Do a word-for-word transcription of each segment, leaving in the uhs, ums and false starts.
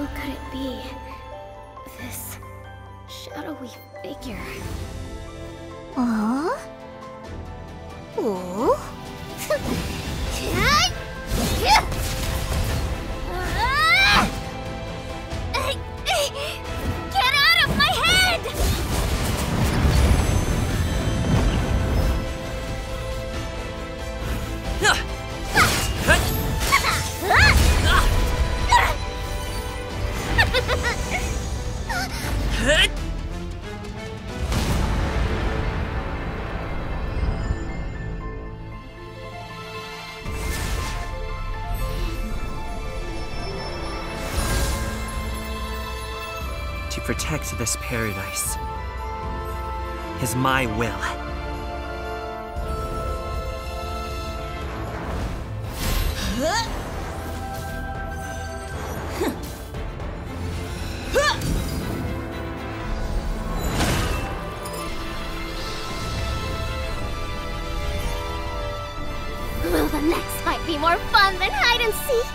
Who could it be? This shadowy figure. Huh? Oh? Get out of my head! To protect this paradise is my will. Will the next fight be more fun than hide and seek?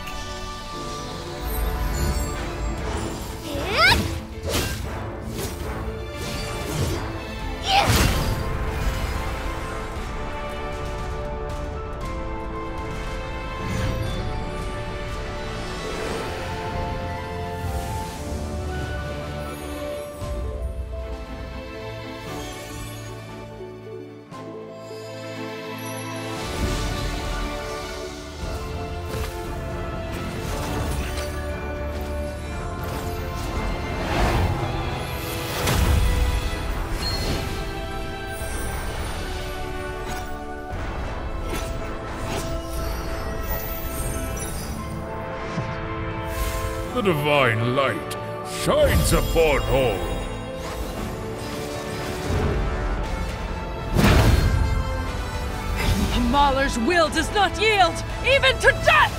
The divine light shines upon all. Mahler's will does not yield, even to death!